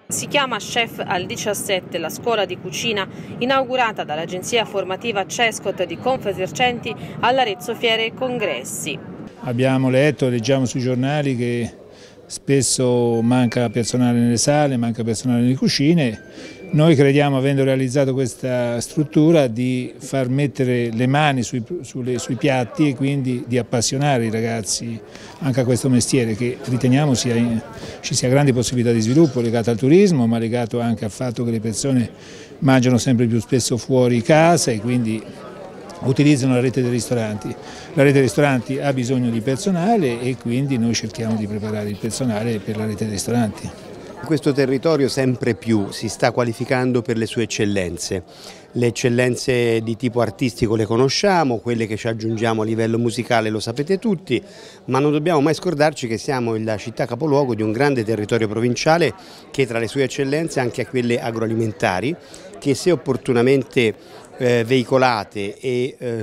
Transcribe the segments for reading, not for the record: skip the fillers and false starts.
Si chiama Chef al 17, la scuola di cucina inaugurata dall'agenzia formativa Cescot di Confesercenti all'Arezzo Fiere e Congressi. Abbiamo letto, leggiamo sui giornali che spesso manca personale nelle sale, manca personale nelle cucine. Noi crediamo, avendo realizzato questa struttura, di far mettere le mani sui piatti e quindi di appassionare i ragazzi anche a questo mestiere, che riteniamo ci sia grandi possibilità di sviluppo legato al turismo, ma legato anche al fatto che le persone mangiano sempre più spesso fuori casa e quindi utilizzano la rete dei ristoranti. La rete dei ristoranti ha bisogno di personale e quindi noi cerchiamo di preparare il personale per la rete dei ristoranti. Questo territorio sempre più si sta qualificando per le sue eccellenze. Le eccellenze di tipo artistico le conosciamo, quelle che ci aggiungiamo a livello musicale lo sapete tutti, ma non dobbiamo mai scordarci che siamo la città capoluogo di un grande territorio provinciale che tra le sue eccellenze ha anche quelle agroalimentari, che se opportunamente veicolate e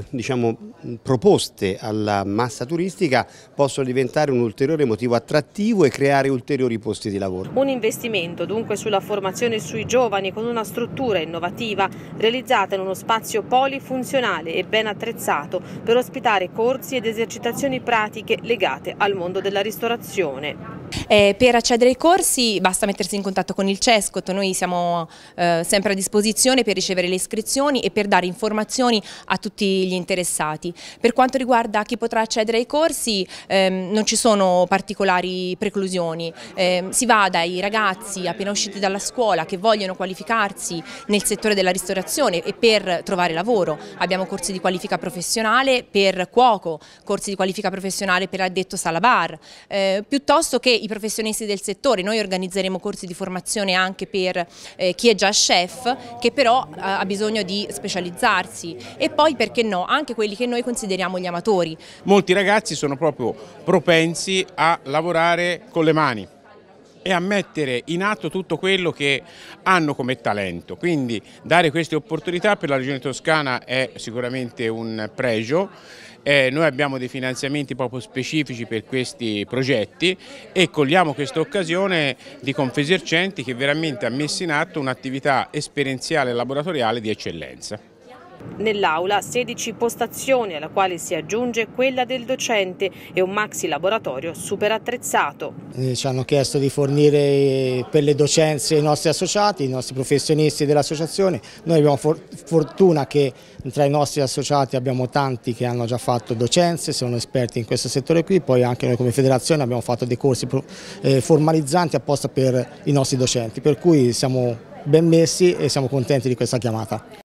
proposte alla massa turistica possono diventare un ulteriore motivo attrattivo e creare ulteriori posti di lavoro. Un investimento dunque sulla formazione sui giovani con una struttura innovativa realizzata in uno spazio polifunzionale e ben attrezzato per ospitare corsi ed esercitazioni pratiche legate al mondo della ristorazione. Per accedere ai corsi basta mettersi in contatto con il Cescot, noi siamo sempre a disposizione per ricevere le iscrizioni e per dare informazioni a tutti gli interessati. Per quanto riguarda chi potrà accedere ai corsi non ci sono particolari preclusioni, si va dai ragazzi appena usciti dalla scuola che vogliono qualificarsi nel settore della ristorazione e per trovare lavoro. Abbiamo corsi di qualifica professionale per cuoco, corsi di qualifica professionale per addetto sala bar, piuttosto che i professionisti del settore. Noi organizzeremo corsi di formazione anche per chi è già chef che però ha bisogno di specializzarsi, e poi perché no anche quelli che noi consideriamo gli amatori. Molti ragazzi sono proprio propensi a lavorare con le mani e a mettere in atto tutto quello che hanno come talento, quindi dare queste opportunità per la Regione Toscana è sicuramente un pregio. Noi abbiamo dei finanziamenti proprio specifici per questi progetti e cogliamo questa occasione di Confesercenti che veramente ha messo in atto un'attività esperienziale e laboratoriale di eccellenza. Nell'aula 16 postazioni alla quale si aggiunge quella del docente e un maxi laboratorio super attrezzato. Ci hanno chiesto di fornire per le docenze i nostri associati, i nostri professionisti dell'associazione. Noi abbiamo fortuna che tra i nostri associati abbiamo tanti che hanno già fatto docenze, sono esperti in questo settore qui, poi anche noi come federazione abbiamo fatto dei corsi formalizzanti apposta per i nostri docenti, per cui siamo ben messi e siamo contenti di questa chiamata.